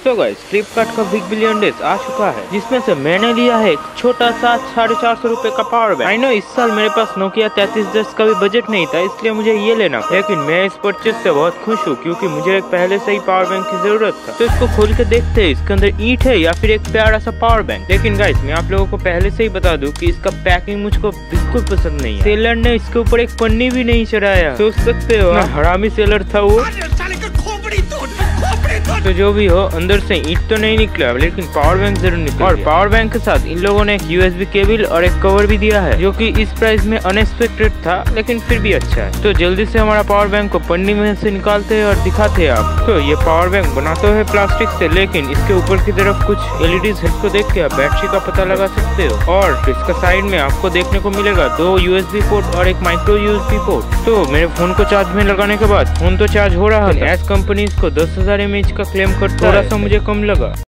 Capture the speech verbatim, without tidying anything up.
तो गाइस फ्लिपकार्ट का big billion days आ चुका है, जिसमें से मैंने लिया है एक छोटा सा साढ़े चार सौ रूपए का पावर बैंक। आई नो इस साल मेरे पास नोकिया तैतीस दस का भी बजट नहीं था, इसलिए मुझे ये लेना, लेकिन मैं इस परचेज से बहुत खुश हूँ क्योंकि मुझे एक पहले से ही पावर बैंक की जरूरत था। तो इसको खोल के देखते हैं इसके अंदर ईंट है या फिर एक प्यारा सा पावर बैंक। लेकिन गाइस मैं आप लोगों को पहले से ही बता दूं कि इसका पैकिंग मुझको बिल्कुल पसंद नहीं है। सेलर ने इसके ऊपर एक पन्नी भी नहीं चढ़ाया। सोच सकते हो हरामी सेलर था वो। तो जो भी हो, अंदर से ईंट तो नहीं निकला लेकिन पावर बैंक जरूर निकला। और पावर बैंक के साथ इन लोगों ने एक यूएसबी केबल और एक कवर भी दिया है, जो कि इस प्राइस में अनएक्सपेक्टेड था लेकिन फिर भी अच्छा है। तो जल्दी से हमारा पावर बैंक को पन्नी में से निकालते हैं और दिखाते हैं आप। तो ये पावर बैंक बना तो है प्लास्टिक से, लेकिन इसके ऊपर की तरफ कुछ एलईडी है, इसको देख के आप बैटरी का पता लगा सकते हो। और इसका साइड में आपको देखने को मिलेगा दो यूएसबी पोर्ट और एक माइक्रो यूएसबी पोर्ट। तो मेरे फोन को चार्ज में लगाने के बाद फोन तो चार्ज हो रहा है। एस कंपनी इसको दस हजार एम एच का क्लेम करता है, थोड़ा सा मुझे कम लगा।